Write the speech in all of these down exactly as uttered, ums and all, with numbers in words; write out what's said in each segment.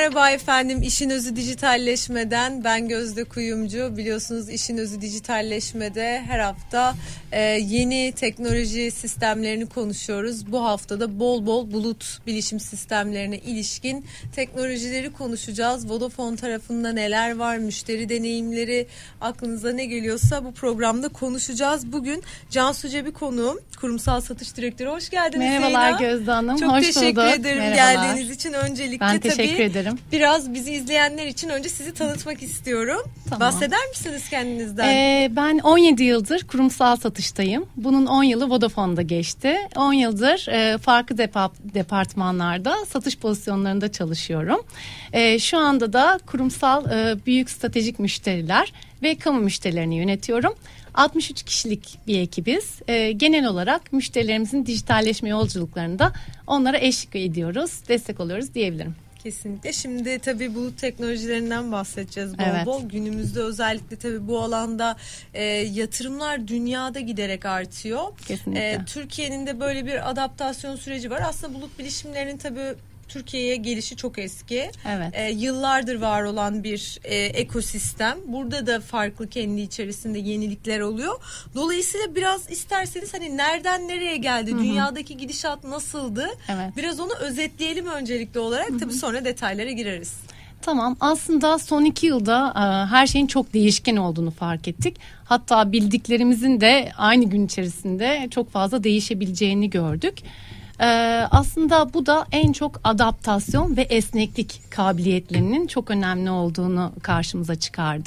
Merhaba efendim, İşin Özü Dijitalleşmeden ben Gözde Kuyumcu. Biliyorsunuz İşin Özü Dijitalleşmede her hafta e, yeni teknoloji sistemlerini konuşuyoruz. Bu haftada bol bol bulut bilişim sistemlerine ilişkin teknolojileri konuşacağız. Vodafone tarafında neler var, müşteri deneyimleri, aklınıza ne geliyorsa bu programda konuşacağız. Bugün Cansu Cebi konuğum, kurumsal satış direktörü. Hoş geldiniz. Merhabalar Zeyna. Gözde Hanım. Çok hoş teşekkür bulduk. ederim Merhabalar. geldiğiniz için. Öncelikle ben teşekkür tabii ederim. biraz bizi izleyenler için önce sizi tanıtmak istiyorum. Tamam. Bahseder misiniz kendinizden? Ee, ben on yedi yıldır kurumsal satıştayım. Bunun on yılı Vodafone'da geçti. on yıldır e, farklı depa- departmanlarda satış pozisyonlarında çalışıyorum. E, şu anda da kurumsal e, büyük stratejik müşteriler ve kamu müşterilerini yönetiyorum. altmış üç kişilik bir ekibiz. E, genel olarak müşterilerimizin dijitalleşme yolculuklarında onlara eşlik ediyoruz, destek oluyoruz diyebilirim. Kesinlikle. Şimdi tabii bulut teknolojilerinden bahsedeceğiz bol evet. bol. Günümüzde özellikle tabii bu alanda e, yatırımlar dünyada giderek artıyor. Kesinlikle. E, Türkiye'nin de böyle bir adaptasyon süreci var. Aslında bulut bilişimlerinin tabii Türkiye'ye gelişi çok eski. Evet. E, yıllardır var olan bir e, ekosistem. Burada da farklı kendi içerisinde yenilikler oluyor. Dolayısıyla biraz isterseniz hani nereden nereye geldi? Hı-hı. Dünyadaki gidişat nasıldı? Evet. Biraz onu özetleyelim öncelikli olarak. Hı-hı. Tabii sonra detaylara gireriz. Tamam, aslında son iki yılda e, her şeyin çok değişken olduğunu fark ettik. Hatta bildiklerimizin de aynı gün içerisinde çok fazla değişebileceğini gördük. Ee, aslında bu da en çok adaptasyon ve esneklik kabiliyetlerinin çok önemli olduğunu karşımıza çıkardı.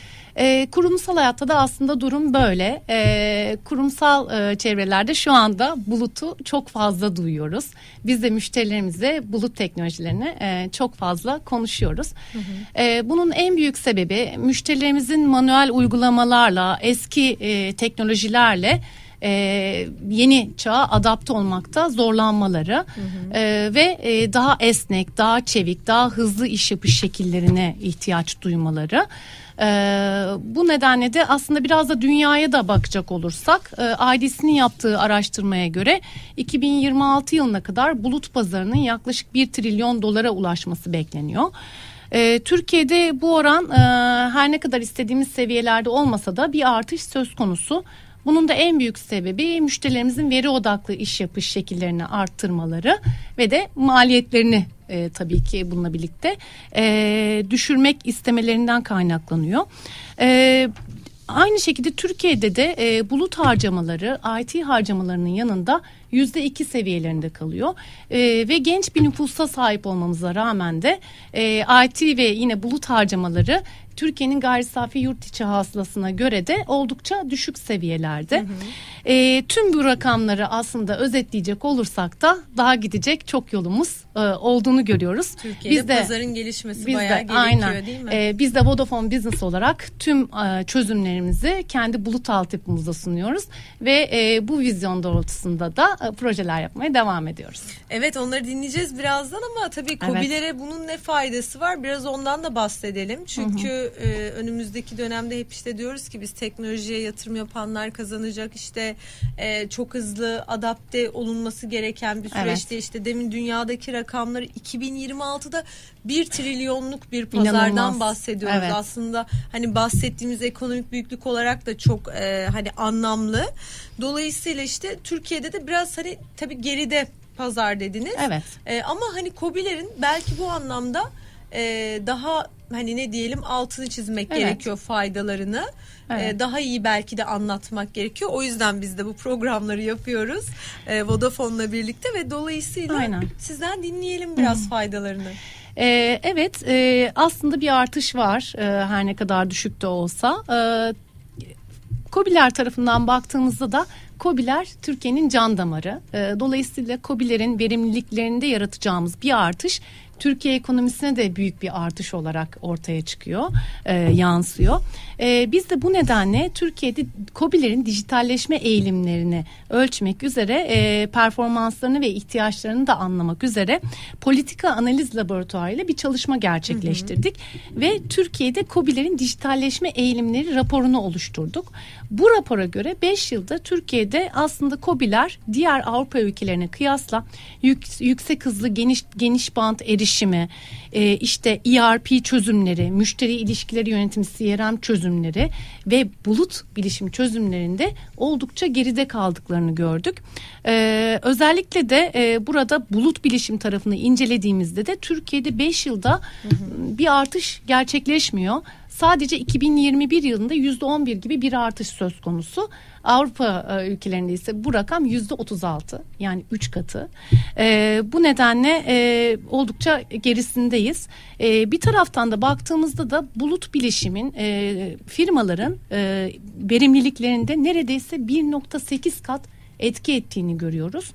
Ee, kurumsal hayatta da aslında durum böyle. Ee, kurumsal e, çevrelerde şu anda bulutu çok fazla duyuyoruz. Biz de müşterilerimize bulut teknolojilerini e, çok fazla konuşuyoruz. Hı hı. E, bunun en büyük sebebi müşterilerimizin manuel uygulamalarla, eski e, teknolojilerle Ee, yeni çağa adapte olmakta zorlanmaları, hı hı. Ee, ve e, daha esnek, daha çevik, daha hızlı iş yapış şekillerine ihtiyaç duymaları. Ee, bu nedenle de aslında biraz da dünyaya da bakacak olursak, e, I D C'nin yaptığı araştırmaya göre iki bin yirmi altı yılına kadar bulut pazarının yaklaşık bir trilyon dolara ulaşması bekleniyor. Ee, Türkiye'de bu oran e, her ne kadar istediğimiz seviyelerde olmasa da bir artış söz konusu. Bunun da en büyük sebebi müşterilerimizin veri odaklı iş yapış şekillerini arttırmaları ve de maliyetlerini e, tabii ki bununla birlikte e, düşürmek istemelerinden kaynaklanıyor. E, aynı şekilde Türkiye'de de e, bulut harcamaları I T harcamalarının yanında yüzde iki seviyelerinde kalıyor. E, ve genç bir nüfusa sahip olmamıza rağmen de e, I T ve yine bulut harcamaları Türkiye'nin gayri safi yurt içi hasılasına göre de oldukça düşük seviyelerde. Hı hı. E, tüm bu rakamları aslında özetleyecek olursak da daha gidecek çok yolumuz e, olduğunu görüyoruz. Türkiye'de biz de, pazarın gelişmesi biz bayağı de, gerekiyor aynen. Değil mi? E, biz de Vodafone Business olarak tüm e, çözümlerimizi kendi bulut altyapımızda sunuyoruz ve e, bu vizyon doğrultusunda da e, projeler yapmaya devam ediyoruz. Evet, onları dinleyeceğiz birazdan ama tabii KOBİ'lere evet. bunun ne faydası var? Biraz ondan da bahsedelim. Çünkü hı hı. Ee, önümüzdeki dönemde hep işte diyoruz ki biz teknolojiye yatırım yapanlar kazanacak, işte e, çok hızlı adapte olunması gereken bir süreçte, evet. işte demin dünyadaki rakamları iki bin yirmi altıda bir trilyonluk bir pazardan İnanılmaz. bahsediyoruz. Evet. Aslında hani bahsettiğimiz ekonomik büyüklük olarak da çok e, hani anlamlı. Dolayısıyla işte Türkiye'de de biraz hani tabii geride pazar dediniz. Evet. E, ama hani KOBİ'lerin belki bu anlamda e, daha hani ne diyelim altını çizmek evet. gerekiyor faydalarını. Evet. Ee, daha iyi belki de anlatmak gerekiyor. O yüzden biz de bu programları yapıyoruz. Ee, Vodafone'la birlikte ve dolayısıyla Aynen. sizden dinleyelim biraz hmm. faydalarını. Ee, evet e, aslında bir artış var e, her ne kadar düşük de olsa. E, KOBİ'ler tarafından baktığımızda da KOBİ'ler Türkiye'nin can damarı. E, dolayısıyla KOBİ'lerin verimliliklerinde yaratacağımız bir artış Türkiye ekonomisine de büyük bir artış olarak ortaya çıkıyor, e, yansıyor. E, biz de bu nedenle Türkiye'de KOBİ'lerin dijitalleşme eğilimlerini ölçmek üzere, e, performanslarını ve ihtiyaçlarını da anlamak üzere politika analiz laboratuvarı ile bir çalışma gerçekleştirdik. Hı hı. Ve Türkiye'de KOBİ'lerin dijitalleşme eğilimleri raporunu oluşturduk. Bu rapora göre beş yılda Türkiye'de aslında KOBİ'ler diğer Avrupa ülkelerine kıyasla yük, yüksek hızlı geniş geniş bant erişim bilişimi, e, işte E R P çözümleri, müşteri ilişkileri yönetimi C R M çözümleri ve bulut bilişim çözümlerinde oldukça geride kaldıklarını gördük. E, özellikle de e, burada bulut bilişim tarafını incelediğimizde de Türkiye'de beş yılda hı hı. bir artış gerçekleşmiyor. Sadece iki bin yirmi bir yılında yüzde on bir gibi bir artış söz konusu. Avrupa e, ülkelerinde ise bu rakam yüzde otuz altı, yani üç katı. E, bu nedenle e, oldukça gerisindeyiz. E, bir taraftan da baktığımızda da bulut bilişimin e, firmaların e, verimliliklerinde neredeyse bir nokta sekiz kat etki ettiğini görüyoruz.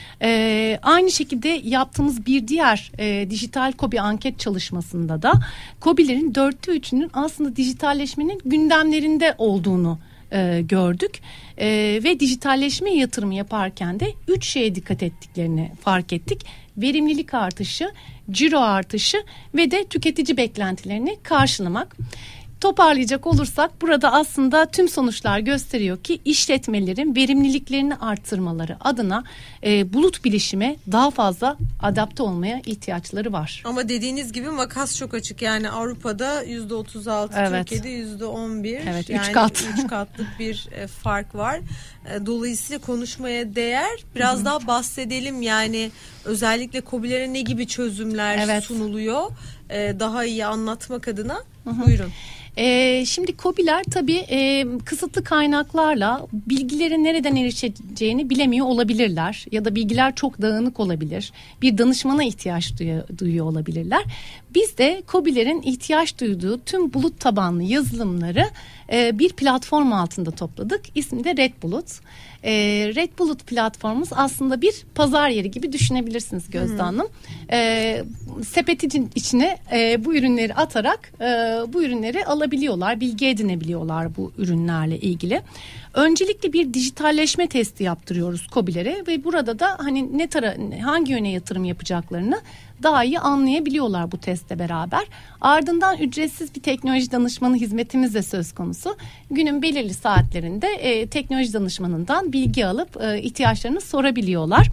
Ee, aynı şekilde yaptığımız bir diğer e, dijital KOBİ anket çalışmasında da KOBİ'lerin dörtte üçünün aslında dijitalleşmenin gündemlerinde olduğunu e, gördük. E, ve dijitalleşme yatırımı yaparken de üç şeye dikkat ettiklerini fark ettik. Verimlilik artışı, ciro artışı ve de tüketici beklentilerini karşılamak. Toparlayacak olursak burada aslında tüm sonuçlar gösteriyor ki işletmelerin verimliliklerini arttırmaları adına e, bulut bilişime daha fazla adapte olmaya ihtiyaçları var. Ama dediğiniz gibi makas çok açık, yani Avrupa'da yüzde otuz altı, evet. Türkiye'de yüzde on bir, evet, yani üç kat. üç katlık bir e, fark var. E, dolayısıyla konuşmaya değer. Biraz Hı-hı. daha bahsedelim, yani özellikle KOBİ'lere ne gibi çözümler evet. sunuluyor, e, daha iyi anlatmak adına. Hı-hı. Buyurun. Ee, şimdi KOBİ'ler tabii e, kısıtlı kaynaklarla bilgilerin nereden erişeceğini bilemiyor olabilirler ya da bilgiler çok dağınık olabilir. Bir danışmana ihtiyaç duyuyor, duyuyor olabilirler. Biz de KOBİ'lerin ihtiyaç duyduğu tüm bulut tabanlı yazılımları e, bir platform altında topladık. İsmi de Red Bulut. E, Red Bulut platformumuz aslında bir pazar yeri gibi düşünebilirsiniz Gözde Hanım. E, sepetin içine e, bu ürünleri atarak e, bu ürünleri alabiliyorlar, bilgi edinebiliyorlar bu ürünlerle ilgili. Öncelikle bir dijitalleşme testi yaptırıyoruz KOBİ'lere ve burada da hani ne tara hangi yöne yatırım yapacaklarını daha iyi anlayabiliyorlar bu testle beraber. Ardından ücretsiz bir teknoloji danışmanı hizmetimiz de söz konusu. Günün belirli saatlerinde e, teknoloji danışmanından bilgi alıp e, ihtiyaçlarını sorabiliyorlar.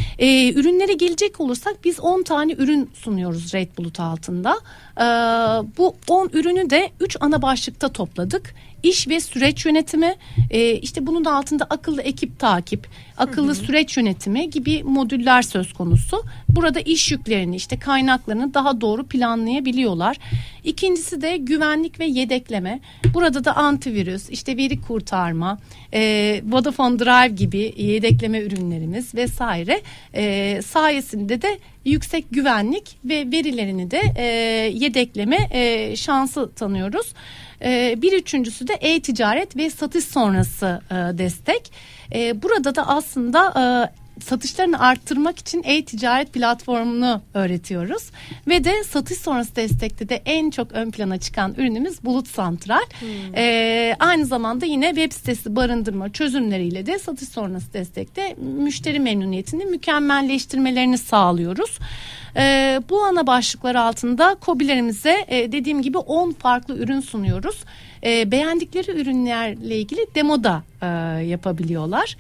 E, ürünlere gelecek olursak biz on tane ürün sunuyoruz Red Bulut altında. E, bu on ürünü de üç ana başlıkta topladık. İş ve süreç yönetimi, e, işte bunun da altında akıllı ekip takip, akıllı hı hı. süreç yönetimi gibi modüller söz konusu. Burada iş yüklerini, işte kaynaklarını daha doğru planlayabiliyorlar. İkincisi de güvenlik ve yedekleme. Burada da antivirüs, işte veri kurtarma, e, Vodafone Drive gibi yedekleme ürünlerimiz vesaire e, sayesinde de yüksek güvenlik ve verilerini de e, yedekleme e, şansı tanıyoruz. Bir üçüncüsü de e-ticaret ve satış sonrası destek. Burada da aslında satışlarını arttırmak için e-ticaret platformunu öğretiyoruz. Ve de satış sonrası destekte de en çok ön plana çıkan ürünümüz Bulut Santral. Hmm. Ee, aynı zamanda yine web sitesi barındırma çözümleriyle de satış sonrası destekte müşteri memnuniyetini mükemmelleştirmelerini sağlıyoruz. Ee, bu ana başlıklar altında KOBİ'lerimize e, dediğim gibi on farklı ürün sunuyoruz. E, beğendikleri ürünlerle ilgili demo da e, yapabiliyorlar.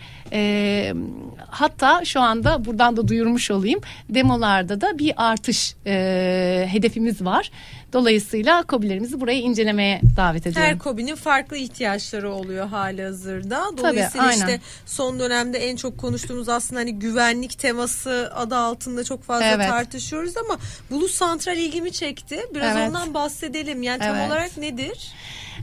E, hatta şu anda buradan da duyurmuş olayım. Demolarda da bir artış e, hedefimiz var. Dolayısıyla KOBİ'lerimizi buraya incelemeye davet ediyorum. Her KOBİ'nin farklı ihtiyaçları oluyor halihazırda. Dolayısıyla Tabii, işte son dönemde en çok konuştuğumuz aslında hani güvenlik teması adı altında çok fazla evet. tartışıyoruz ama Bulut Santral ilgimi çekti. Biraz evet. ondan bahsedelim. Yani tam evet. olarak nedir?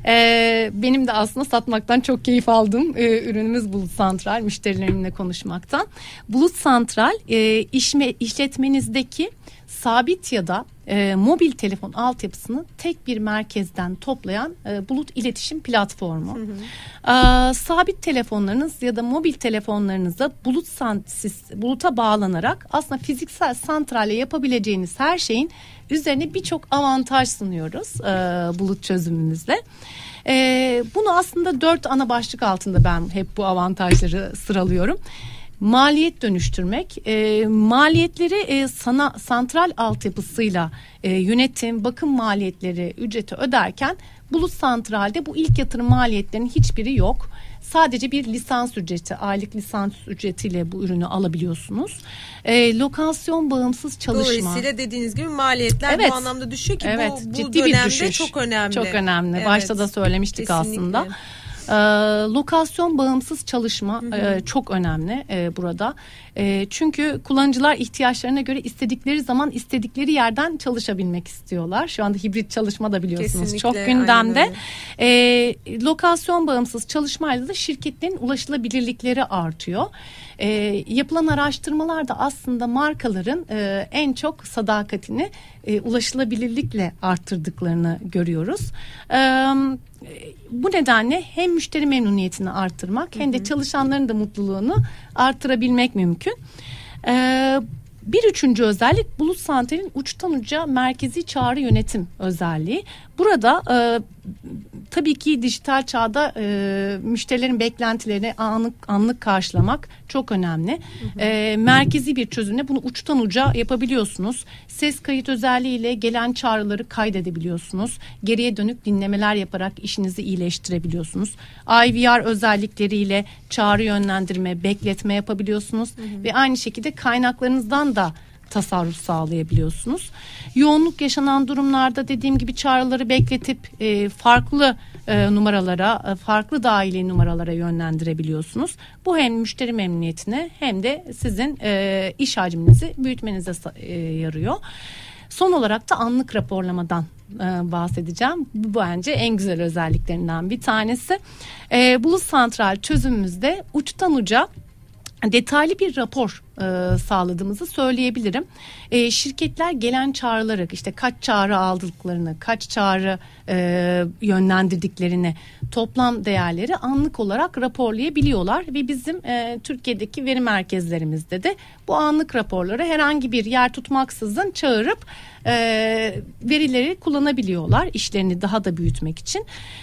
Ee, benim de aslında satmaktan çok keyif aldım. Ee, ürünümüz Bulut Santral, müşterilerimle konuşmaktan. Bulut Santral e, işme, işletmenizdeki sabit ya da e, mobil telefon altyapısını tek bir merkezden toplayan e, bulut iletişim platformu. Hı hı. E, sabit telefonlarınız ya da mobil telefonlarınızda bulut siz, buluta bağlanarak aslında fiziksel santralle yapabileceğiniz her şeyin üzerine birçok avantaj sunuyoruz e, bulut çözümümüzle. E, bunu aslında dört ana başlık altında ben hep bu avantajları sıralıyorum. Maliyet dönüştürmek, e, maliyetleri e, sana santral altyapısıyla e, yönetim, bakım maliyetleri ücreti öderken Bulut Santral'de bu ilk yatırım maliyetlerinin hiçbiri yok. sadece bir lisans ücreti, aylık lisans ücretiyle bu ürünü alabiliyorsunuz. E, lokasyon bağımsız çalışma. Dolayısıyla dediğiniz gibi maliyetler evet. bu anlamda düşüyor ki evet, bu, bu ciddi dönemde bir düşüş. çok önemli. Çok önemli. Evet. Başta da söylemiştik kesinlikle. Aslında. Ee, lokasyon bağımsız çalışma hı hı. E, çok önemli e, burada. E, çünkü kullanıcılar ihtiyaçlarına göre istedikleri zaman istedikleri yerden çalışabilmek istiyorlar. Şu anda hibrit çalışma da biliyorsunuz kesinlikle, çok gündemde. E, lokasyon bağımsız çalışmayla da şirketlerin ulaşılabilirlikleri artıyor. E, yapılan araştırmalarda aslında markaların e, en çok sadakatini e, ulaşılabilirlikle arttırdıklarını görüyoruz. E, bu nedenle hem müşteri memnuniyetini arttırmak hı hı. hem de çalışanların da mutluluğunu arttırabilmek mümkün. E, bir üçüncü özellik Bulut Santral'in uçtan uca merkezi çağrı yönetim özelliği. Burada e, tabii ki dijital çağda e, müşterilerin beklentilerini anlık anlık karşılamak çok önemli. Hı hı. E, merkezi bir çözümle bunu uçtan uca yapabiliyorsunuz. Ses kayıt özelliğiyle gelen çağrıları kaydedebiliyorsunuz. Geriye dönük dinlemeler yaparak işinizi iyileştirebiliyorsunuz. I V R özellikleriyle çağrı yönlendirme, bekletme yapabiliyorsunuz. Hı hı. Ve aynı şekilde kaynaklarınızdan da tasarruf sağlayabiliyorsunuz. Yoğunluk yaşanan durumlarda dediğim gibi çağrıları bekletip e, farklı e, numaralara, e, farklı dahili numaralara yönlendirebiliyorsunuz. Bu hem müşteri memnuniyetine hem de sizin e, iş hacminizi büyütmenize e, yarıyor. Son olarak da anlık raporlamadan e, bahsedeceğim. Bu bence en güzel özelliklerinden bir tanesi. E, Bulut Santral çözümümüzde uçtan uca detaylı bir rapor e, sağladığımızı söyleyebilirim. E, şirketler gelen çağrıları işte kaç çağrı aldıklarını, kaç çağrı e, yönlendirdiklerini, toplam değerleri anlık olarak raporlayabiliyorlar ve bizim e, Türkiye'deki veri merkezlerimizde de bu anlık raporları herhangi bir yer tutmaksızın çağırıp e, verileri kullanabiliyorlar işlerini daha da büyütmek için.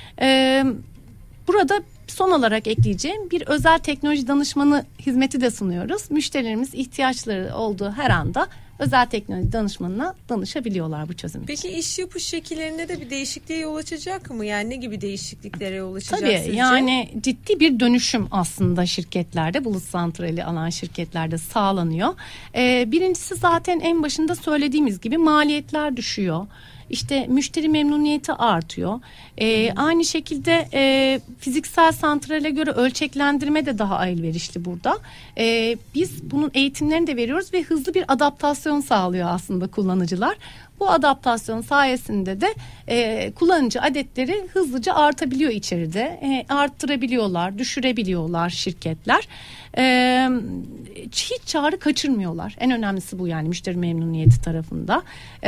E, burada son olarak ekleyeceğim bir özel teknoloji danışmanı hizmeti de sunuyoruz. Müşterilerimiz ihtiyaçları olduğu her anda özel teknoloji danışmanına danışabiliyorlar bu çözüm için. Peki iş yapış şekillerinde de bir değişikliğe yol açacak mı? Yani ne gibi değişikliklere yol açacak Tabii, sizce? yani ciddi bir dönüşüm aslında şirketlerde, Bulut Santral'i alan şirketlerde sağlanıyor. Ee, birincisi zaten en başında söylediğimiz gibi maliyetler düşüyor. İşte müşteri memnuniyeti artıyor. Ee, aynı şekilde e, fiziksel santrale göre ölçeklendirme de daha elverişli burada. Ee, biz bunun eğitimlerini de veriyoruz ve hızlı bir adaptasyon sağlıyor aslında kullanıcılar. Bu adaptasyon sayesinde de e, kullanıcı adetleri hızlıca artabiliyor içeride. E, arttırabiliyorlar, düşürebiliyorlar şirketler. E, hiç çağrı kaçırmıyorlar. En önemlisi bu, yani müşteri memnuniyeti tarafında.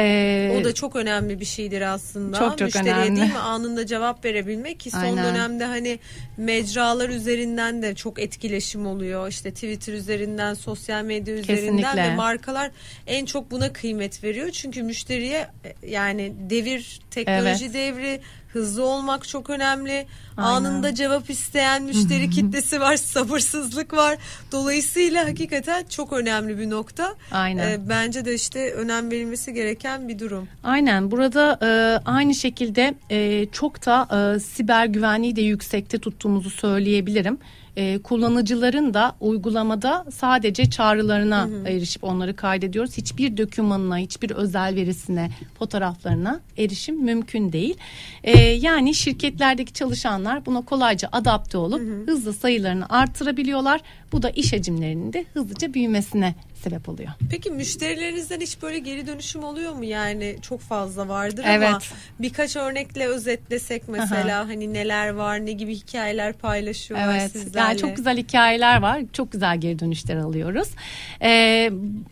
E, o da çok önemli bir şeydir aslında. Çok çok Müşteriye önemli. değil mi anında cevap verebilmek ki son Aynen. dönemde hani mecralar üzerinden de çok etkileşim oluyor. İşte Twitter üzerinden, sosyal medya üzerinden Kesinlikle. ve markalar en çok buna kıymet veriyor. Çünkü müşteriye yani devir, teknoloji evet. devri, hızlı olmak çok önemli. Aynen. Anında cevap isteyen müşteri kitlesi var, sabırsızlık var. Dolayısıyla hakikaten çok önemli bir nokta. Aynen. Ee, bence de işte önem verilmesi gereken bir durum. Aynen. Burada e, aynı şekilde e, çok da e, siber güvenliği de yüksekte tuttuğumuzu söyleyebilirim. E, kullanıcıların da uygulamada sadece çağrılarına hı hı. erişip onları kaydediyoruz. Hiçbir dokümanına, hiçbir özel verisine, fotoğraflarına erişim mümkün değil. E, yani şirketlerdeki çalışanlar buna kolayca adapte olup hı hı. hızlı sayılarını arttırabiliyorlar. Bu da iş hacimlerinin de hızlıca büyümesine sebep oluyor. Peki müşterilerinizden hiç böyle geri dönüşüm oluyor mu? Yani çok fazla vardır evet. ama birkaç örnekle özetlesek mesela Aha. hani neler var, ne gibi hikayeler paylaşıyorlar evet. sizlerle? Yani çok güzel hikayeler var. Çok güzel geri dönüşler alıyoruz. Ee,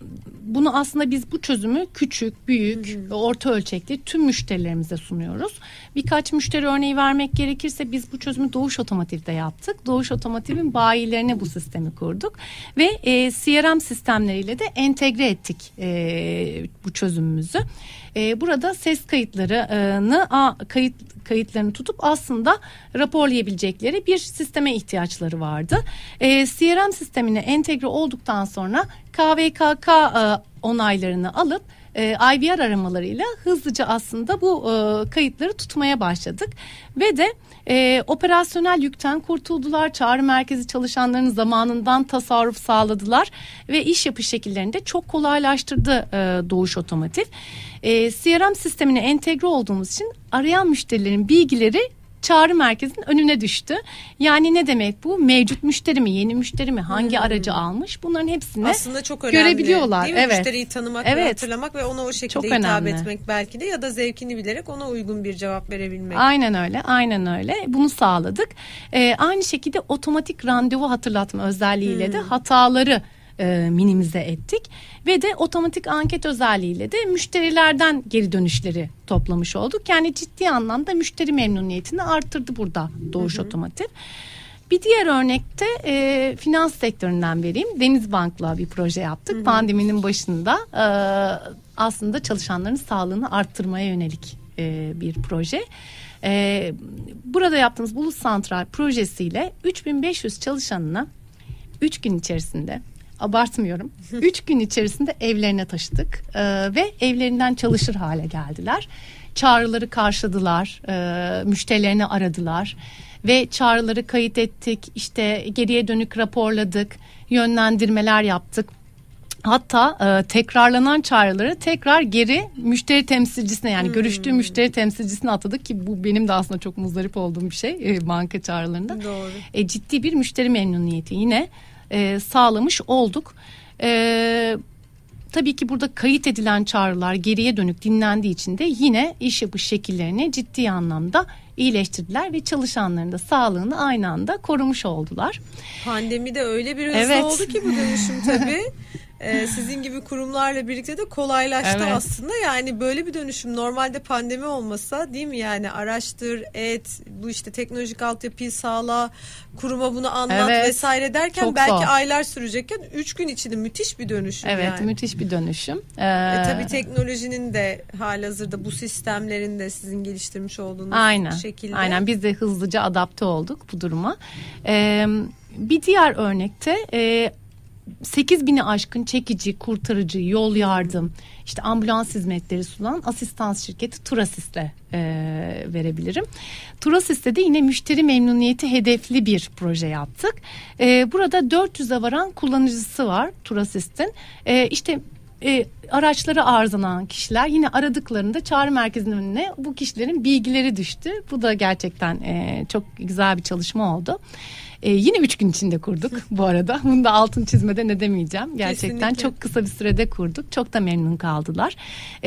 bunu aslında biz bu çözümü küçük, büyük, hı hı. orta ölçekli tüm müşterilerimize sunuyoruz. Birkaç müşteri örneği vermek gerekirse biz bu çözümü Doğuş Otomotiv'de yaptık. Doğuş Otomotiv'in bayilerine bu sistemi kurduk ve e, C R M sistemleriyle de entegre ettik e, bu çözümümüzü. E, burada ses kayıtlarını a, kayıt kayıtlarını tutup aslında raporlayabilecekleri bir sisteme ihtiyaçları vardı. E, C R M sistemine entegre olduktan sonra K V K K e, onaylarını alıp e, I V R aramalarıyla hızlıca aslında bu e, kayıtları tutmaya başladık. Ve de e, operasyonel yükten kurtuldular. Çağrı merkezi çalışanlarının zamanından tasarruf sağladılar ve iş yapış şekillerini de çok kolaylaştırdı e, Doğuş Otomotiv. E, C R M sistemine entegre olduğumuz için arayan müşterilerin bilgileri çağrı merkezinin önüne düştü. Yani ne demek bu? Mevcut müşteri mi, yeni müşteri mi, hangi hmm. aracı almış? Bunların hepsini aslında çok önemli, görebiliyorlar. Değil mi? Evet. Müşteriyi tanımak evet. ve hatırlamak ve ona o şekilde çok hitap önemli. etmek belki de, ya da zevkini bilerek ona uygun bir cevap verebilmek. Aynen öyle, aynen öyle. Bunu sağladık. Ee, aynı şekilde otomatik randevu hatırlatma özelliğiyle hmm. de hataları e, minimize ettik. Ve de otomatik anket özelliğiyle de müşterilerden geri dönüşleri toplamış olduk. Yani ciddi anlamda müşteri memnuniyetini arttırdı burada Doğuş hı hı. Otomotiv. Bir diğer örnekte e, finans sektöründen vereyim. Denizbank'la bir proje yaptık. Hı hı. Pandeminin başında e, aslında çalışanların sağlığını arttırmaya yönelik e, bir proje. E, burada yaptığımız Bulut Santral projesiyle üç bin beş yüz çalışanına üç gün içerisinde, abartmıyorum, üç gün içerisinde evlerine taşıdık ee, ve evlerinden çalışır hale geldiler. Çağrıları karşıladılar, e, müşterilerini aradılar ve çağrıları kayıt ettik. İşte geriye dönük raporladık, yönlendirmeler yaptık. Hatta e, tekrarlanan çağrıları tekrar geri müşteri temsilcisine, yani hmm. görüştüğü müşteri temsilcisine atadık ki bu benim de aslında çok muzdarip olduğum bir şey e, banka çağrılarında. Doğru. E, ciddi bir müşteri memnuniyeti yine e, sağlamış olduk. E, tabii ki burada kayıt edilen çağrılar geriye dönük dinlendiği için de yine iş yapış şekillerini ciddi anlamda iyileştirdiler ve çalışanların da sağlığını aynı anda korumuş oldular. Pandemide öyle bir hızlı evet. oldu ki bu dönüşüm tabii. Ee, sizin gibi kurumlarla birlikte de kolaylaştı evet. aslında. Yani böyle bir dönüşüm normalde pandemi olmasa, değil mi, yani araştır, et, bu işte teknolojik altyapıyı sağla, kuruma bunu anlat evet. vesaire derken çok belki zor. Aylar sürecekken üç gün içinde müthiş bir dönüşüm. Evet yani. müthiş bir dönüşüm. Ee... E, tabii teknolojinin de halihazırda bu sistemlerin de sizin geliştirmiş olduğunuz aynen, şekilde. Aynen biz de hızlıca adapte olduk bu duruma. Ee, bir diğer örnekte e, sekiz bini aşkın çekici, kurtarıcı, yol yardım, işte ambulans hizmetleri sunan asistans şirketi Turasis'le e, verebilirim. Turasis'te de yine müşteri memnuniyeti hedefli bir proje yaptık. E, burada dört yüze varan kullanıcısı var Turasis'in. E, işte e, araçları arızalanan kişiler yine aradıklarında çağrı merkezinin önüne bu kişilerin bilgileri düştü. Bu da gerçekten e, çok güzel bir çalışma oldu. Ee, yine üç gün içinde kurduk bu arada. Bunu da altın çizmeden edemeyeceğim. Gerçekten kesinlikle. Çok kısa bir sürede kurduk. Çok da memnun kaldılar.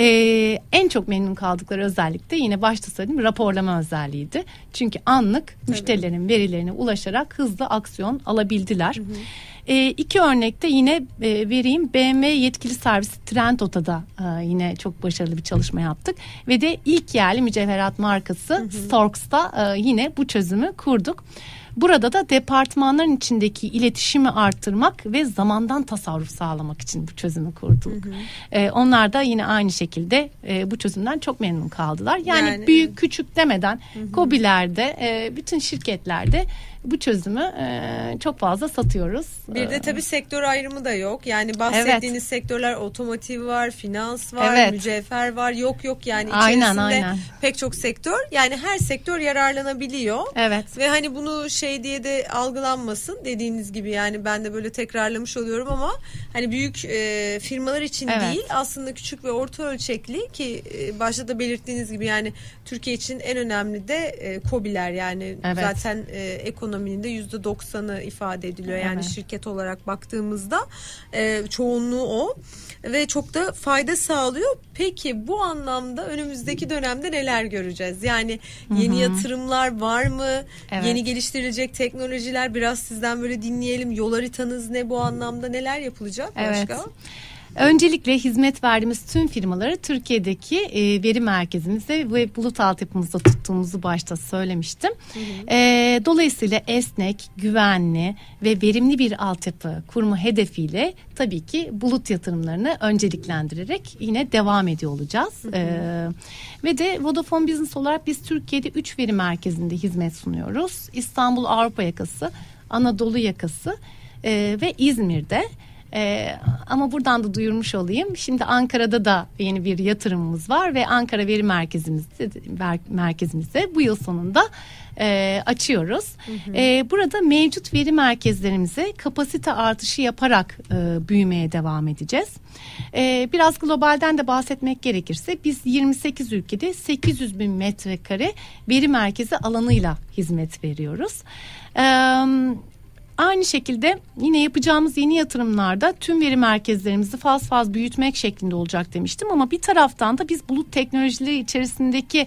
Ee, en çok memnun kaldıkları özellik de yine başta söylediğim raporlama özelliğiydi. Çünkü anlık tabii. müşterilerin verilerine ulaşarak hızlı aksiyon alabildiler. Hı hı. E, iki örnekte yine e, vereyim. B M W yetkili servisi Trendota'da e, yine çok başarılı bir çalışma yaptık. Ve de ilk yerli mücevherat markası hı hı. Storks'ta e, yine bu çözümü kurduk. Burada da departmanların içindeki iletişimi arttırmak ve zamandan tasarruf sağlamak için bu çözümü kurduk. Hı hı. Ee, onlar da yine aynı şekilde e, bu çözümden çok memnun kaldılar. Yani, yani büyük küçük demeden KOBİ'lerde, e, bütün şirketlerde bu çözümü e, çok fazla satıyoruz. Bir de tabii sektör ayrımı da yok. Yani bahsettiğiniz evet. sektörler otomotiv var, finans var, evet. mücevher var. Yok yok yani içerisinde aynen, aynen. pek çok sektör. Yani her sektör yararlanabiliyor. Evet. Ve hani bunu şey diye de algılanmasın dediğiniz gibi, yani ben de böyle tekrarlamış oluyorum ama hani büyük e, firmalar için evet. değil, aslında küçük ve orta ölçekli ki e, başta da belirttiğiniz gibi yani Türkiye için en önemli de e, KOBİ'ler, yani evet. zaten e, ekonominin de yüzde doksanı ifade ediliyor. Yani evet. şirket olarak baktığımızda e, çoğunluğu o ve çok da fayda sağlıyor. Peki bu anlamda önümüzdeki dönemde neler göreceğiz? Yani yeni Hı-hı. yatırımlar var mı? Evet. Yeni geliştirilecek teknolojiler, biraz sizden böyle dinleyelim. Yol haritanız ne bu anlamda? Neler yapılacak başka? Evet. Öncelikle hizmet verdiğimiz tüm firmaları Türkiye'deki e, veri merkezimizde ve bulut altyapımızda tuttuğumuzu başta söylemiştim. Hı hı. E, dolayısıyla esnek, güvenli ve verimli bir altyapı kurma hedefiyle tabii ki bulut yatırımlarını önceliklendirerek yine devam ediyor olacağız. Hı hı. E, ve de Vodafone Business olarak biz Türkiye'de üç veri merkezinde hizmet sunuyoruz. İstanbul Avrupa yakası, Anadolu yakası e, ve İzmir'de. Ee, ama buradan da duyurmuş olayım. Şimdi Ankara'da da yeni bir yatırımımız var ve Ankara Veri Merkezimizde merkezimizde bu yıl sonunda e, açıyoruz. Hı hı. E, burada mevcut veri merkezlerimize kapasite artışı yaparak e, büyümeye devam edeceğiz. E, biraz globalden de bahsetmek gerekirse biz yirmi sekiz ülkede sekiz yüz bin metrekare veri merkezi alanıyla hizmet veriyoruz. Evet. Aynı şekilde yine yapacağımız yeni yatırımlarda tüm veri merkezlerimizi faz faz büyütmek şeklinde olacak demiştim. Ama bir taraftan da biz bulut teknolojileri içerisindeki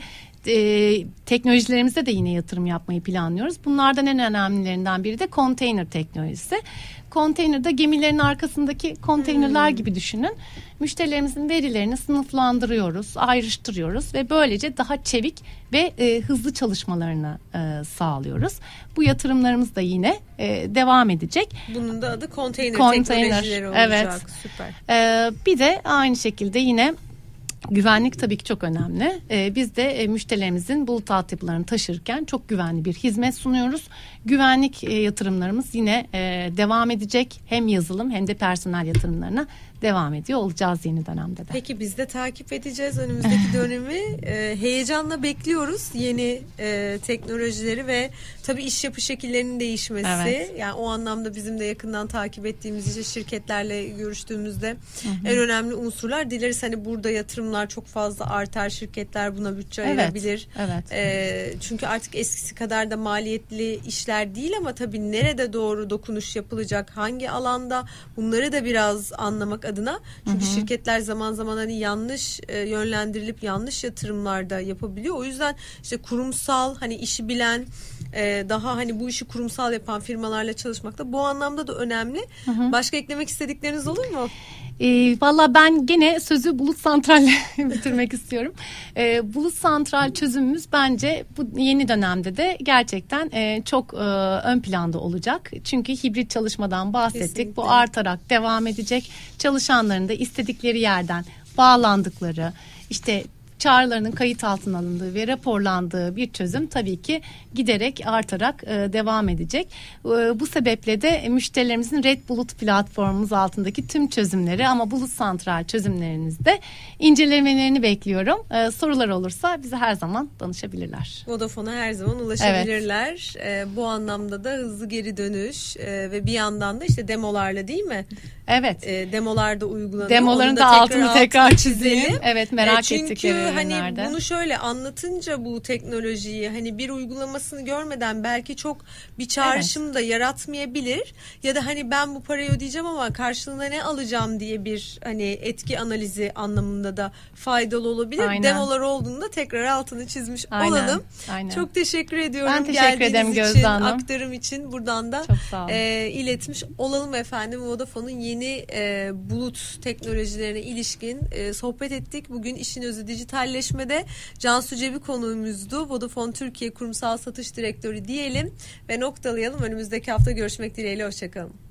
e, teknolojilerimize de yine yatırım yapmayı planlıyoruz. Bunlardan en önemlilerinden biri de konteyner teknolojisi. Konteynerde gemilerin arkasındaki konteynerler hmm. gibi düşünün. Müşterilerimizin verilerini sınıflandırıyoruz, ayrıştırıyoruz ve böylece daha çevik ve e, hızlı çalışmalarını e, sağlıyoruz. Bu yatırımlarımız da yine e, devam edecek. Bunun da adı konteyner, konteyner teknolojileri olacak. Evet. Süper. E, bir de aynı şekilde yine güvenlik tabii ki çok önemli. Ee, biz de e, müşterilerimizin bulut altyapılarını taşırken çok güvenli bir hizmet sunuyoruz. Güvenlik e, yatırımlarımız yine e, devam edecek. Hem yazılım hem de personel yatırımlarına devam ediyor olacağız yeni dönemde de. Peki biz de takip edeceğiz önümüzdeki dönemi. e, heyecanla bekliyoruz yeni e, teknolojileri ve tabii iş yapı şekillerinin değişmesi. Evet. Yani o anlamda bizim de yakından takip ettiğimiz işte şirketlerle görüştüğümüzde hı hı. en önemli unsurlar. Dileriz hani burada yatırımlar çok fazla artar, şirketler buna bütçe evet. ayırabilir. Evet. E, çünkü artık eskisi kadar da maliyetli işler değil ama tabii nerede doğru dokunuş yapılacak, hangi alanda, bunları da biraz anlamak adına. Çünkü hı hı. şirketler zaman zaman hani yanlış e, yönlendirilip yanlış yatırımlar da yapabiliyor. O yüzden işte kurumsal hani işi bilen e, daha hani bu işi kurumsal yapan firmalarla çalışmak da bu anlamda da önemli. Hı hı. Başka eklemek istedikleriniz olur mu? E, Valla ben gene sözü bulut santralle bitirmek istiyorum. E, bulut santral çözümümüz bence bu yeni dönemde de gerçekten e, çok e, ön planda olacak. Çünkü hibrit çalışmadan bahsettik. Kesinlikle. Bu artarak devam edecek. Çalışanların da istedikleri yerden bağlandıkları, işte çağrılarının kayıt altına alındığı ve raporlandığı bir çözüm tabii ki giderek artarak e, devam edecek. E, bu sebeple de müşterilerimizin Red Bulut platformumuz altındaki tüm çözümleri ama Bulut Santral çözümlerinizde incelemelerini bekliyorum. E, sorular olursa bize her zaman danışabilirler. Vodafone'a her zaman ulaşabilirler. Evet. E, bu anlamda da hızlı geri dönüş e, ve bir yandan da işte demolarla değil mi? Evet. E, demolarda uygulanıyor. Demoların da altını tekrar çizelim. Evet, merak e, ettikleri ürünlerde. Çünkü hani bunu şöyle anlatınca bu teknolojiyi hani bir uygulamasını görmeden belki çok bir çağrışım evet. da yaratmayabilir. Ya da hani ben bu parayı ödeyeceğim ama karşılığında ne alacağım diye bir hani etki analizi anlamında da faydalı olabilir. Aynen. Demolar olduğunda tekrar altını çizmiş Aynen. olalım. Aynen. Çok teşekkür ediyorum. Ben teşekkür ederim Gözde Hanım. Aktarım için buradan da e, iletmiş olalım efendim. Vodafone'un yeni e, bulut teknolojilerine ilişkin e, sohbet ettik. Bugün işin özü dijitalleşmede Cansu Cebi konuğumuzdu. Vodafone Türkiye Kurumsal Satış Direktörü diyelim ve noktalayalım. Önümüzdeki hafta görüşmek dileğiyle. Hoşçakalın.